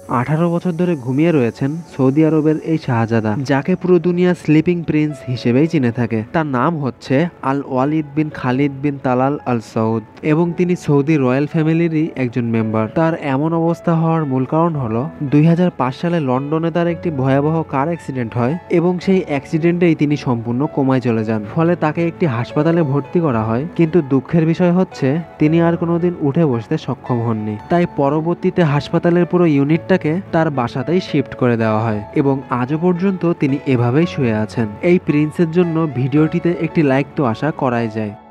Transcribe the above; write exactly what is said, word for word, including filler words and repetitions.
আঠারো বছর ধরে ঘুমিয়ে রয়েছেন সৌদি আরবের এই শাহজাদা, যাকে পুরো দুনিয়া স্লিপিং প্রিন্স হিসেবেই চিনে থাকে। তার নাম হচ্ছে Al Waleed bin Khalid bin Talal Al Saud এবং তিনি সৌদি রয়্যাল ফ্যামিলিরই একজন মেম্বার। তার এমন অবস্থা হওয়ার মূল কারণ হলো দুই হাজার পাঁচ সালে লন্ডনে তার একটি ভয়াবহ কার অ্যাক্সিডেন্ট হয় এবং সেই অ্যাক্সিডেন্টেই তিনি সম্পূর্ণ কোমায় চলে যান। ফলে তাকে একটি হাসপাতালে ভর্তি করা হয়, কিন্তু দুঃখের বিষয় হচ্ছে তিনি আর কোনোদিন উঠে বসতে সক্ষম হননি। তাই পরবর্তীতে হাসপাতালের পুরো ইউনিটটাকে তার বাসাতেই শিফট করে দেওয়া হয় এবং আজও পর্যন্ত তিনি এভাবেই শুয়ে আছেন। এই প্রিন্সের জন্য ভিডিওটিতে একটি লাইক তো আশা করাই যায়।